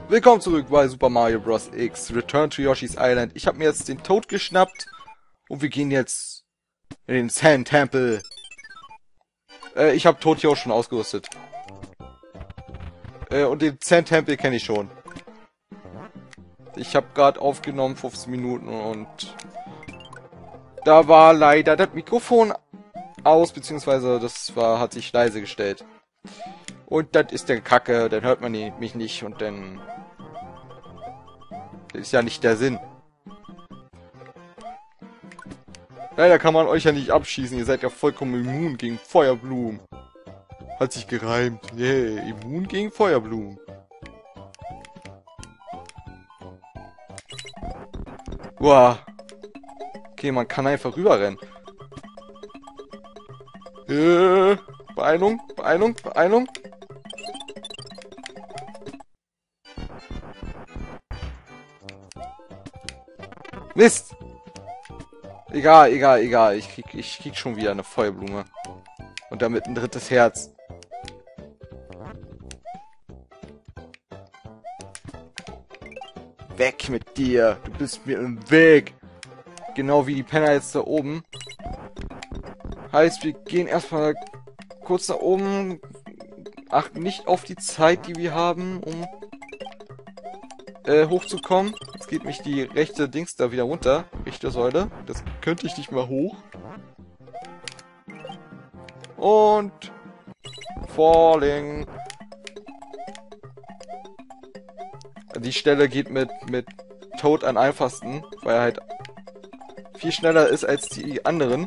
Willkommen zurück bei Super Mario Bros. X Return to Yoshi's Island. Ich habe mir jetzt den Toad geschnappt und wir gehen jetzt in den Sand Temple. Ich habe Toad hier auch schon ausgerüstet. Und den Sand Temple kenne ich schon. Ich habe gerade aufgenommen, 15 Minuten, und da war leider das Mikrofon aus, beziehungsweise hat sich leise gestellt. Und das ist dann Kacke, dann hört man mich nicht und dann ist ja nicht der Sinn. Leider kann man euch ja nicht abschießen, ihr seid ja vollkommen immun gegen Feuerblumen. Hat sich gereimt. Yeah, immun gegen Feuerblumen. Wow. Okay, man kann einfach rüberrennen. Beeilung, Beeilung, Beeilung. Mist! Egal, egal, egal. Ich krieg schon wieder eine Feuerblume. Und damit ein drittes Herz. Weg mit dir! Du bist mir im Weg! Genau wie die Penner jetzt da oben. Heißt, wir gehen erstmal kurz nach oben. Achten nicht auf die Zeit, die wir haben, um hochzukommen. Jetzt geht mich die rechte Dings da wieder runter. Rechte Säule. Das könnte ich nicht mal hoch. Und falling. Die Stelle geht mit Toad am einfachsten, weil er halt viel schneller ist als die anderen.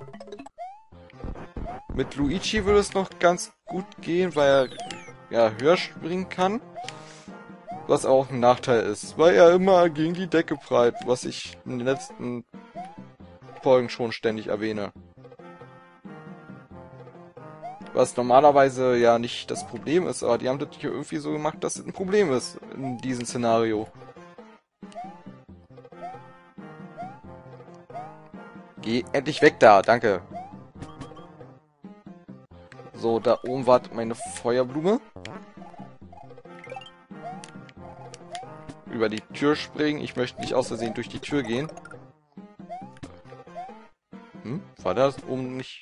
Mit Luigi würde es noch ganz gut gehen, weil er ja höher springen kann. Was auch ein Nachteil ist, weil er immer gegen die Decke prallt, was ich in den letzten Folgen schon ständig erwähne. Was normalerweise ja nicht das Problem ist, aber die haben das hier irgendwie so gemacht, dass es ein Problem ist in diesem Szenario. Geh endlich weg da, danke. So, da oben war meine Feuerblume. Über die Tür springen. Ich möchte nicht aus Versehen durch die Tür gehen. War das oben nicht?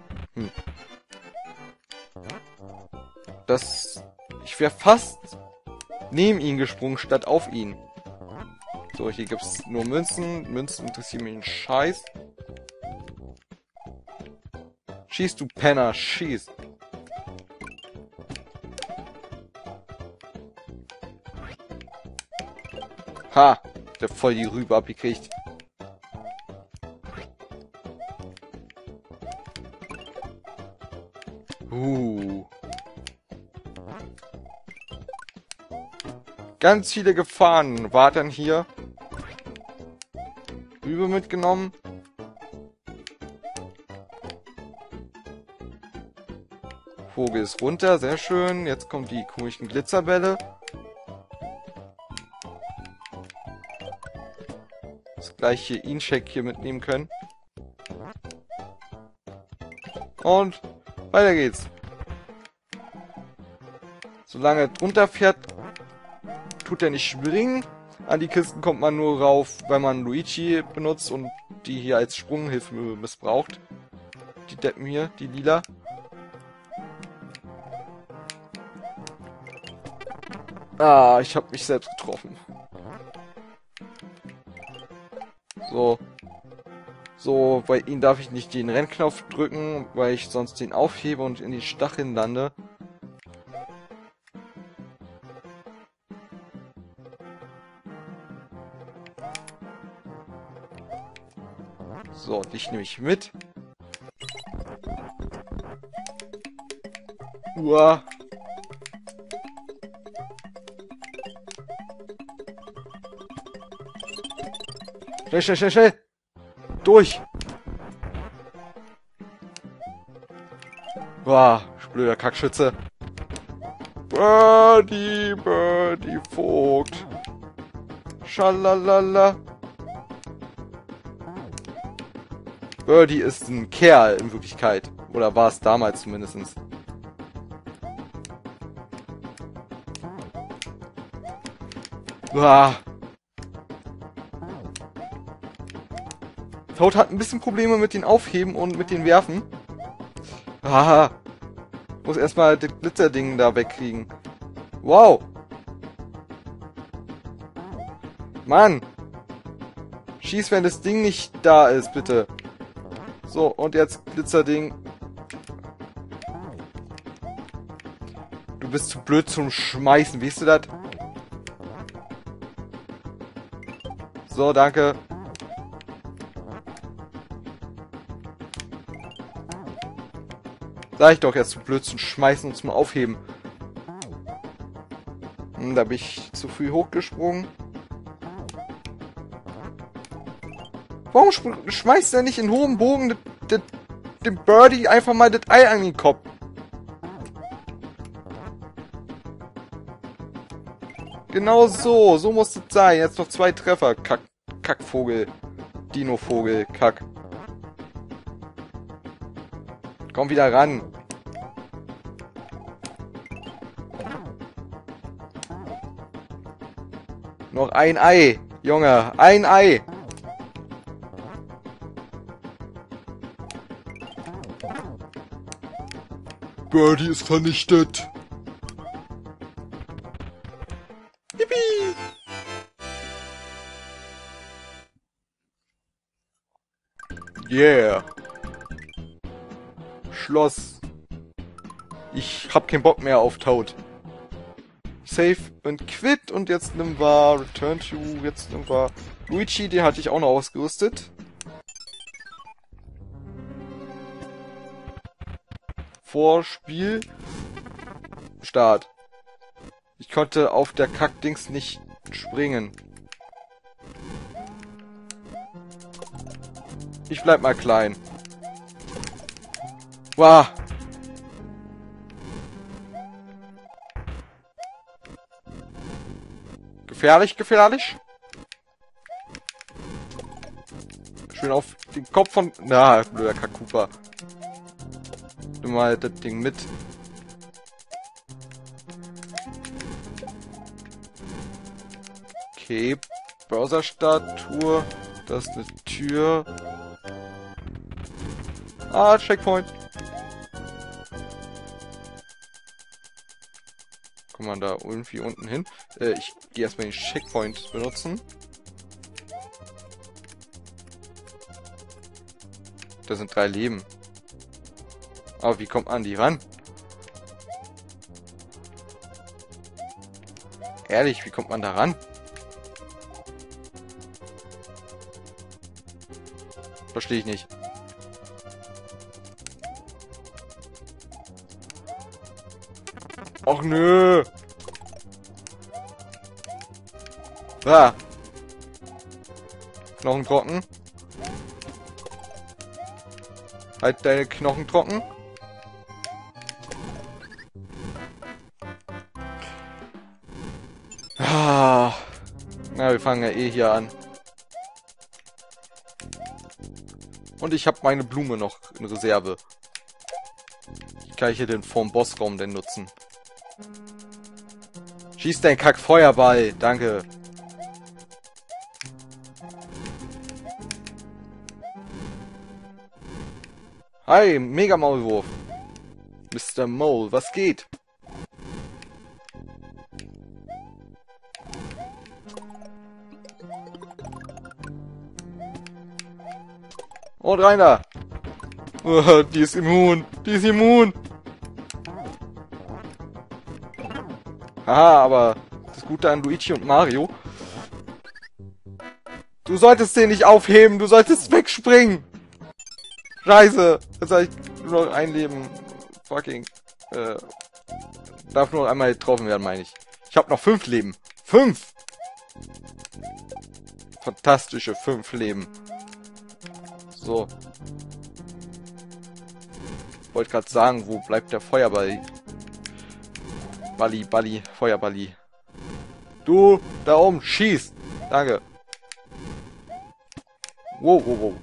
Ich wäre fast neben ihn gesprungen, statt auf ihn. So, hier gibt's nur Münzen. Münzen interessieren mich einen Scheiß. Schieß, du Penner, schieß. Ha! Der voll die Rübe abgekriegt. Ganz viele Gefahren warten hier. Rübe mitgenommen. Vogel ist runter, sehr schön. Jetzt kommen die komischen Glitzerbälle. Das gleiche Incheck hier mitnehmen können. Und weiter geht's. Solange er drunter fährt, tut er nicht springen. An die Kisten kommt man nur rauf, wenn man Luigi benutzt und die hier als Sprunghilfe missbraucht. Die Deppen hier, die lila. Ah, ich habe mich selbst getroffen. So, bei ihm darf ich nicht den Rennknopf drücken, weil ich sonst den aufhebe und in die Stacheln lande. So, dich nehme ich mit. Uah. Schnell, schnell, schnell, schnell! Durch! Uah, blöder Kackschütze. Birdie, Birdie, Vogt. Schalalala. Birdie ist ein Kerl in Wirklichkeit. Oder war es damals zumindest. Uah. Toad hat ein bisschen Probleme mit den Aufheben und mit den Werfen. Ah. Muss erstmal das Glitzerding da wegkriegen. Wow. Mann. Schieß, wenn das Ding nicht da ist, bitte. So, und jetzt Glitzerding. Du bist zu blöd zum Schmeißen, weißt du das? So, danke. Sag ich doch, jetzt zu blöd zum Schmeißen und zum Aufheben. Da bin ich zu früh hochgesprungen. Warum schmeißt er nicht in hohem Bogen dem Birdie einfach mal das Ei an den Kopf? Genau so. So muss es sein. Jetzt noch 2 Treffer. Kackvogel. Dino-Vogel. Kack. Komm wieder ran. Noch ein Ei. Junge, ein Ei. Birdie ist vernichtet. Yippie. Yeah. Schloss. Ich hab keinen Bock mehr auf Toad. Save und Quit und jetzt nehmen wir Return to, jetzt nehmen wir Luigi, den hatte ich auch noch ausgerüstet. Vorspiel. Start. Ich konnte auf der Kackdings nicht springen. Ich bleib mal klein. Wow. Gefährlich, gefährlich. Schön auf den Kopf von... Na, blöder Kakupa. Nimm mal das Ding mit. Okay. Browser-Statue. Das ist eine Tür. Ah, Checkpoint. Kommt man da irgendwie unten hin? Ich gehe erstmal den Checkpoint benutzen. Da sind 3 Leben. Aber wie kommt man an die ran? Ehrlich, wie kommt man da ran? Verstehe ich nicht. Och nö. Ah. Knochen trocken. Halt deine Knochen trocken. Ah. Na, wir fangen ja eh hier an. Und ich habe meine Blume noch in Reserve. Ich kann hier den vorm Bossraum denn nutzen. Schieß dein Kack-Feuerball. Danke. Hi, Mega-Maulwurf. Mr. Mole, was geht? Und rein da. Oh, die ist immun. Die ist immun. Haha, aber das Gute an Luigi und Mario. Du solltest den nicht aufheben. Du solltest wegspringen. Scheiße. Jetzt habe ich nur noch ein Leben. Fucking. Darf nur einmal getroffen werden, meine ich. Ich habe noch 5 Leben. 5! Fantastische 5 Leben. So. Wollte gerade sagen, wo bleibt der Feuerball? Balli, Feuerballi. Du, da oben, schieß! Danke. Wow, wow, wow.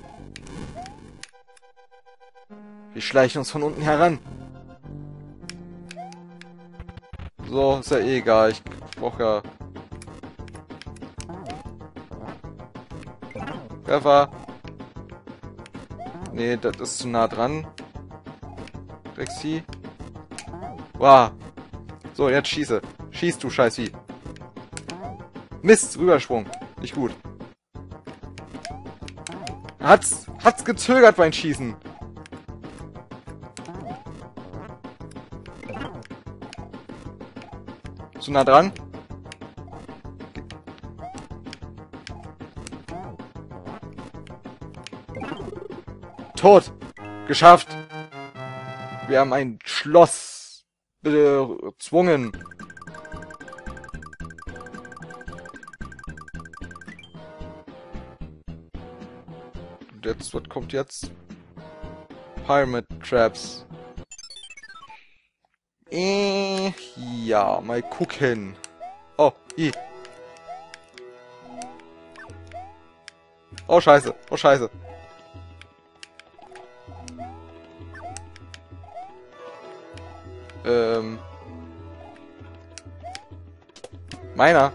Wir schleichen uns von unten heran. So, ist ja eh egal. Ich brauche ja Treffer. Nee, das ist zu nah dran. Rexy. Wow. So, jetzt schieße. Schieß, du Scheißvieh. Mist, Rübersprung. Nicht gut. Hat's gezögert beim Schießen. Zu nah dran. Tot. Geschafft. Wir haben ein Schloss bezwungen. Und jetzt, was kommt jetzt? Pyramid Traps. Ja, mal gucken. Oh, Oh, scheiße. Oh, scheiße. Meiner.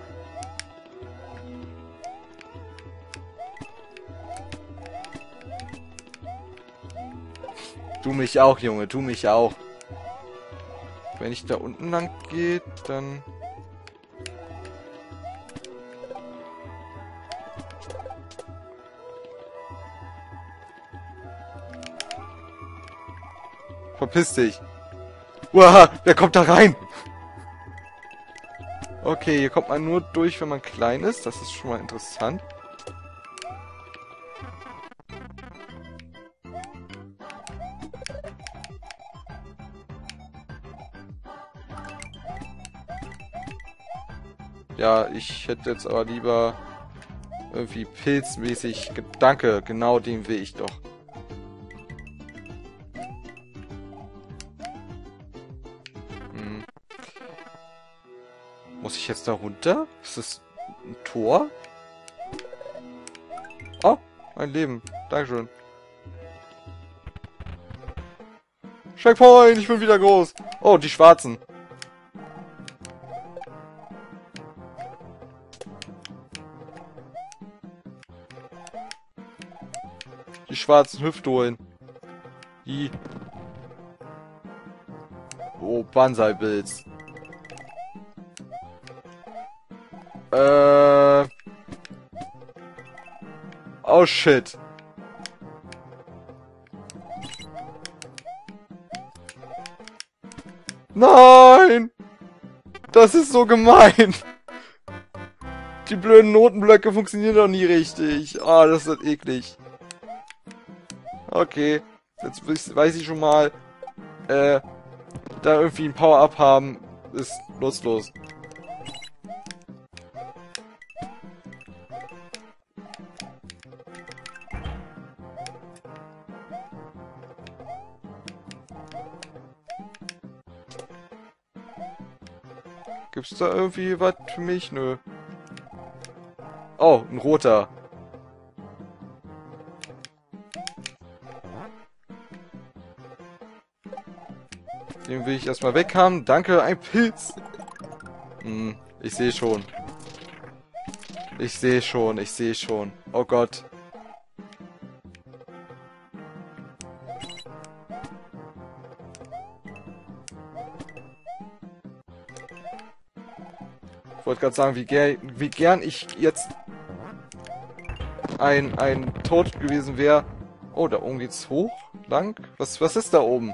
Du mich auch, Junge. Du mich auch. Wenn ich da unten lang gehe, dann... Verpiss dich. Uah, wer kommt da rein? Okay, hier kommt man nur durch, wenn man klein ist. Das ist schon mal interessant. Ja, ich hätte jetzt aber lieber irgendwie pilzmäßig... Danke, genau den will ich doch. Muss ich jetzt da runter? Ist das ein Tor? Oh, ein Leben. Dankeschön. Checkpoint, ich bin wieder groß. Oh, die Schwarzen. Die schwarzen Hüftdohlen. Die... Oh, Banzai-Bilds. Oh shit. Nein! Das ist so gemein. Die blöden Notenblöcke funktionieren doch nie richtig. Ah, das ist eklig. Okay. Jetzt weiß ich schon mal, da irgendwie ein Power-Up haben, ist nutzlos. Gibt's da irgendwie was für mich? Nö. Oh, ein roter. Den will ich erstmal weg haben. Danke, ein Pilz. Ich sehe schon. Ich sehe schon, ich sehe schon. Oh Gott. Ich wollte gerade sagen, wie gern ich jetzt ein Tod gewesen wäre. Oh, da oben geht's hoch? Lang? Was ist da oben?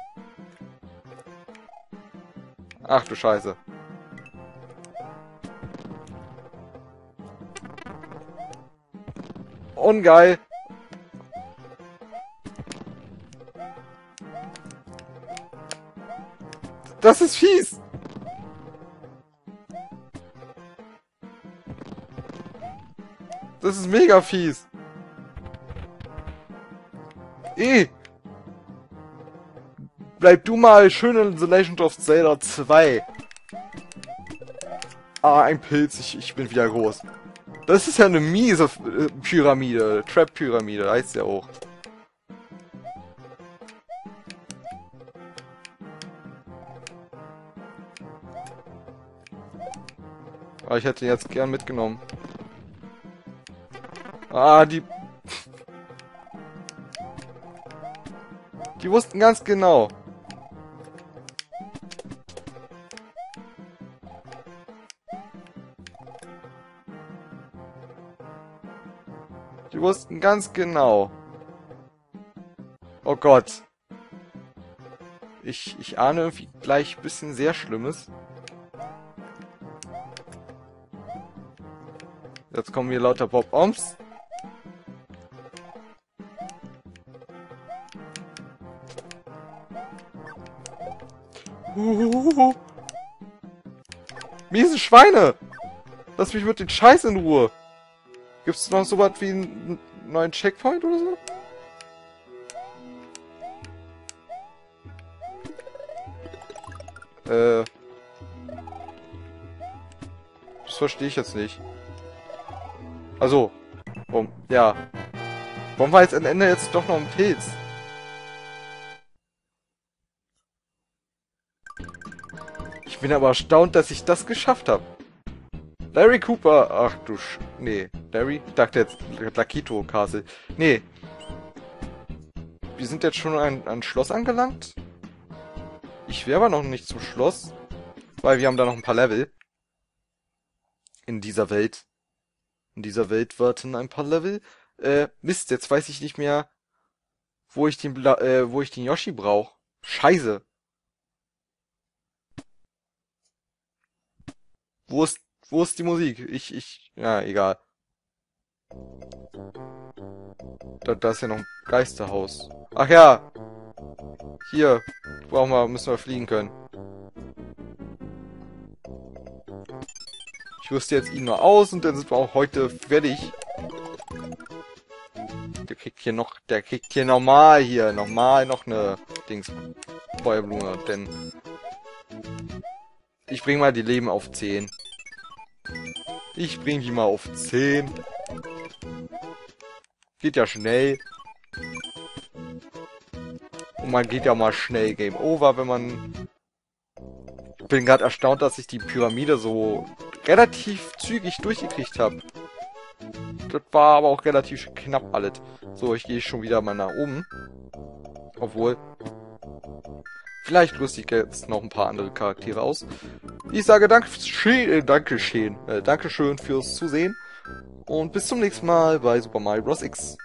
Ach du Scheiße. Ungeil. Das ist fies. Das ist mega fies. Bleib du mal schön in The Legend of Zelda 2. Ah, ein Pilz. Ich bin wieder groß. Das ist ja eine miese Pyramide. Trap-Pyramide, heißt ja auch. Aber ich hätte ihn jetzt gern mitgenommen. Ah, die... Die wussten ganz genau. Die wussten ganz genau. Oh Gott. Ich ahne irgendwie gleich ein bisschen sehr Schlimmes. Jetzt kommen hier lauter Bob-Oms. Miese Schweine! Lass mich mit den Scheiß in Ruhe. Gibt's noch so was wie einen neuen Checkpoint oder so? Das verstehe ich jetzt nicht. Also, ja. Warum war jetzt am Ende jetzt doch noch ein Pilz? Ich bin aber erstaunt, dass ich das geschafft habe. Larry Cooper, ach du nee, Larry? Ich dachte jetzt Lakito Castle. Nee. Wir sind jetzt schon an Schloss angelangt. Ich wäre aber noch nicht zum Schloss, weil wir haben da noch ein paar Level. In dieser Welt. In dieser Welt warten ein paar Level. Mist, jetzt weiß ich nicht mehr, wo ich den Yoshi brauche. Scheiße. Wo ist die Musik? Ja, egal. Da ist ja noch ein Geisterhaus. Ach ja. Hier. Müssen wir fliegen können. Ich rüste jetzt ihn mal aus und dann sind wir auch heute fertig. Der kriegt hier nochmal noch eine Feuerblume, denn ich bring mal die Leben auf 10. Ich bring die mal auf 10. Geht ja schnell. Und man geht ja mal schnell Game Over, wenn man... Ich bin gerade erstaunt, dass ich die Pyramide so relativ zügig durchgekriegt habe. Das war aber auch relativ knapp alles. So, ich gehe schon wieder mal nach oben. Obwohl... Vielleicht rüste ich jetzt noch ein paar andere Charaktere aus. Ich sage Dankeschön fürs Zusehen. Und bis zum nächsten Mal bei Super Mario Bros. X.